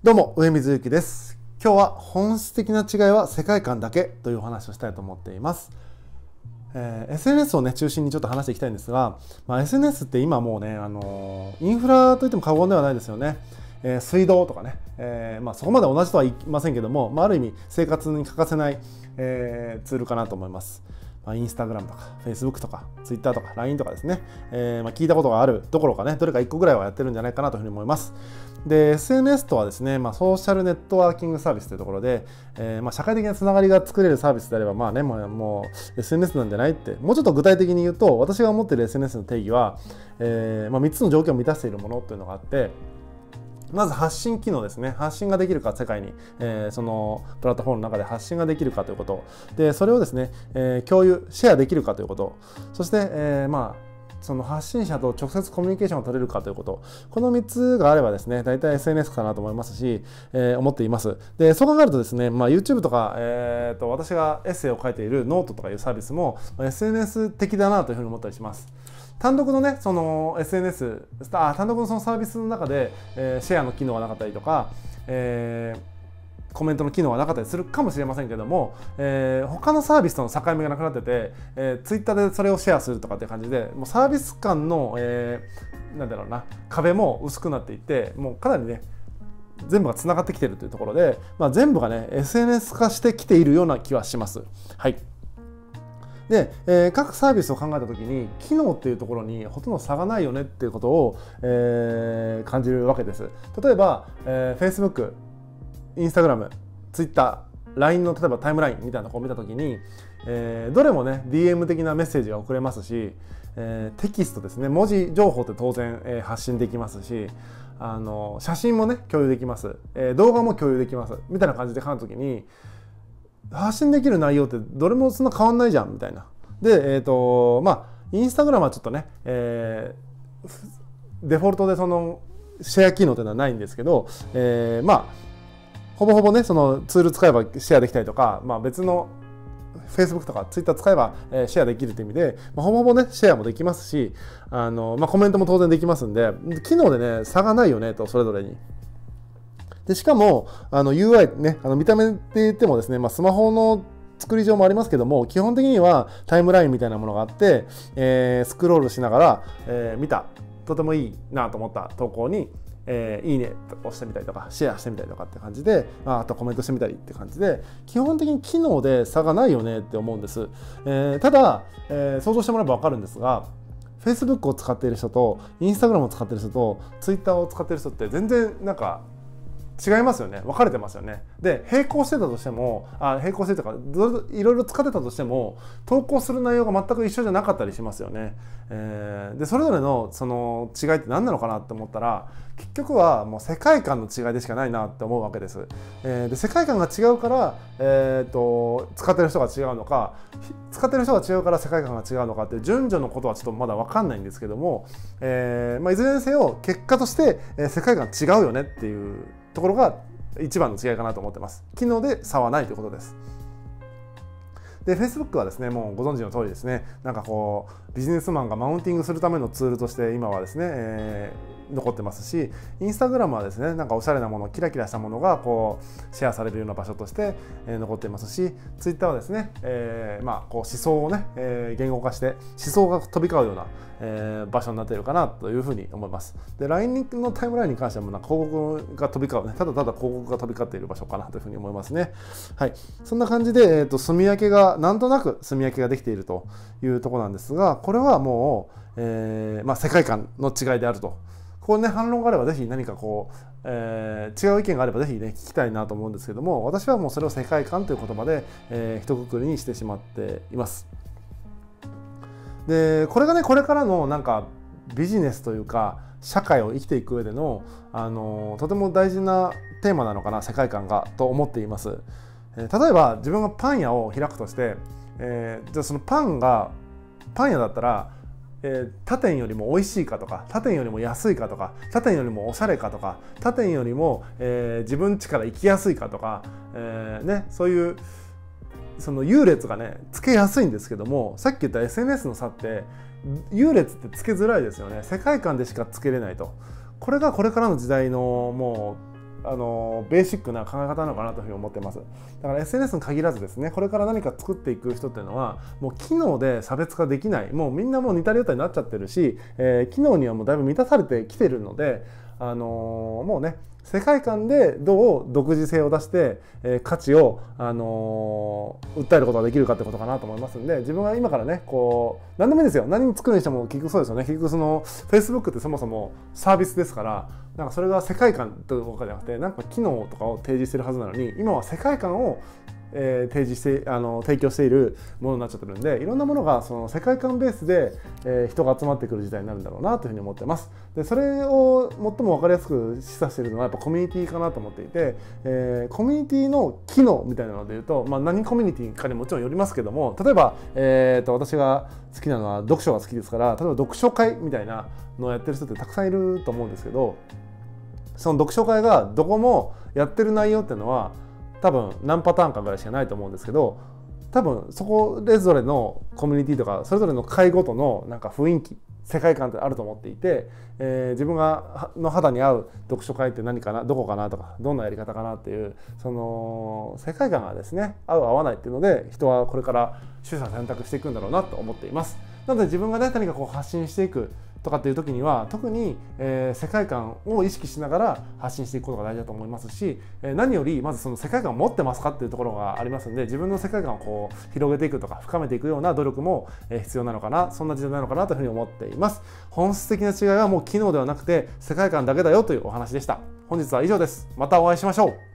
どうも、上水幸です。今日は本質的な違いは世界観だけというお話をしたいと思っています。SNS をね、中心にちょっと話していきたいんですが、SNS って今もうね、インフラといっても過言ではないですよね。水道とかね、そこまで同じとは言いませんけども、ある意味生活に欠かせない、ツールかなと思います。インスタグラムとか、フェイスブックとか、ツイッターとか、LINE とかですね、聞いたことがあるどころかね、どれか1個ぐらいはやってるんじゃないかなというふうに思います。で、SNS とはですね、ソーシャルネットワーキングサービスというところで、社会的なつながりが作れるサービスであれば、もう SNS なんじゃないって、もうちょっと具体的に言うと、私が思っている SNS の定義は、3つの条件を満たしているものというのがあって、まず発信機能ですね。発信ができるか、世界に、そのプラットフォームの中で発信ができるかということ。で、それをですね、共有、シェアできるかということ。そして、その発信者と直接コミュニケーションが取れるかということ。この3つがあればですね、大体 SNS かなと思いますし、思っています。で、そう考えるとですね、YouTube とか、私がエッセイを書いているノートとかいうサービスも SNS 的だなというふうに思ったりします。単独のね、その SNS、単独のそのサービスの中で、シェアの機能がなかったりとか、コメントの機能がなかったりするかもしれませんけども、他のサービスとの境目がなくなってて、ツイッターでそれをシェアするとかっていう感じで、もうサービス間の、なんだろうな、壁も薄くなっていって、もうかなりね、全部がつながってきているというところで、全部がね、SNS 化してきているような気はします。はい。で、各サービスを考えたときに機能っていうところにほとんど差がないよねっていうことを、感じるわけです。例えば、Facebook、Instagram、Twitter、LINE の例えばタイムラインみたいなところを見たときに、どれもね DM 的なメッセージが送れますし、テキストですね、文字情報って当然、発信できますし、写真もね共有できます、動画も共有できますみたいな感じで考えたときに、発信できる内容ってどれもそんな変わんないじゃんみたいな。で、インスタグラムはちょっとね、デフォルトでそのシェア機能というのはないんですけど、ほぼほぼね、そのツール使えばシェアできたりとか、別の Facebook とか Twitter 使えば、シェアできるという意味で、ほぼほぼね、シェアもできますし、コメントも当然できますんで、機能でね、差がないよねと、それぞれに。でしかもUI ね、見た目で言ってもですね、スマホの作り上もありますけども、基本的にはタイムラインみたいなものがあって、スクロールしながら、見たとてもいいなと思った投稿に、いいねと押してみたりとかシェアしてみたりとかって感じで、あとコメントしてみたりって感じで、基本的に機能で差がないよねって思うんです。ただ、想像してもらえば分かるんですが、Facebook を使っている人と Instagram を使っている人と Twitter を使っている人って全然なんか違いますよね。分かれてますよね。で、並行してたとしても、並行してとかいろいろ使ってたとしても、投稿する内容が全く一緒じゃなかったりしますよね。で、それぞれのその違いって何なのかなって思ったら、結局はもう世界観の違いでしかないなって思うわけです。で、世界観が違うから、使ってる人が違うのか、使ってる人が違うから世界観が違うのかって順序のことはちょっとまだ分かんないんですけども、いずれにせよ結果として、世界観違うよねっていうところが一番の違いかなと思ってます。機能で差はないということです。で、Facebook はですね、もうご存知の通りですね、なんかこうビジネスマンがマウンティングするためのツールとして今はですね、残ってますし、インスタグラムはですね、なんかおしゃれなもの、キラキラしたものがこうシェアされるような場所として、残っていますし、ツイッターはですね、こう思想をね、言語化して思想が飛び交うような、場所になっているかなというふうに思います。で、LINE のタイムラインに関してはなんか広告が飛び交うね、ただただ広告が飛び交っている場所かなというふうに思いますね。はい、そんな感じで、住み分けがなんとなく住み分けができているというところなんですが、これはもう、世界観の違いであると。ここね、反論があればぜひ何かこう、違う意見があればぜひね聞きたいなと思うんですけども、私はもうそれを世界観という言葉で、一括りにしてしまっています。で、これがね、これからのなんかビジネスというか社会を生きていく上での、とても大事なテーマなのかな、世界観がと思っています。例えば自分がパン屋を開くとして、じゃあそのパン屋だったら、他店よりも美味しいかとか、他店よりも安いかとか、他店よりもおしゃれかとか、他店よりも、自分家から行きやすいかとか、そういうその優劣がねつけやすいんですけども、さっき言った SNS の差って優劣ってつけづらいですよね。世界観でしかつけれないと。これがこれからの時代のもベーシックな考え方なのかなというふうに思ってます。だから SNS に限らずですね、これから何か作っていく人っていうのはもう機能で差別化できない、もうみんなもう似たり寄ったりになっちゃってるし、機能にはもうだいぶ満たされてきてるので、もうね世界観でどう独自性を出して、価値を、訴えることができるかってことかなと思いますんで、自分は今からねこう何でもいいですよ。何に作るにしても結局そうですよね。結局その Facebook ってそもそもサービスですから、なんかそれが世界観とかじゃなくてなんか機能とかを提示してるはずなのに、今は世界観を提供しているものになっちゃってるんで、いろんなものがその世界観ベースで、人が集まってくる時代になるんだろうなというふうに思ってます。でそれを最も分かりやすく示唆しているのはやっぱコミュニティかなと思っていて、コミュニティの機能みたいなのでいうと、何コミュニティかにもちろんよりますけども、例えば、私が好きなのは読書が好きですから、例えば読書会みたいなのをやってる人ってたくさんいると思うんですけど、その読書会がどこもやってる内容っていうのは多分何パターンかぐらいしかないと思うんですけど、多分そこれぞれのコミュニティとかそれぞれの会ごとのなんか雰囲気、世界観ってあると思っていて、自分の肌に合う読書会って何かな、どこかなとか、どんなやり方かなっていうその世界観がですね合う合わないっていうので、人はこれから取捨選択していくんだろうなと思っています。なので自分がね何かこう発信していくとかっていう時には特に、世界観を意識しながら発信していくことが大事だと思いますし、何よりまずその世界観を持ってますかっていうところがありますので、自分の世界観をこう広げていくとか深めていくような努力も必要なのかな、そんな時代なのかなというふうに思っています。本質的な違いはもう機能ではなくて世界観だけだよというお話でした。本日は以上です。またお会いしましょう。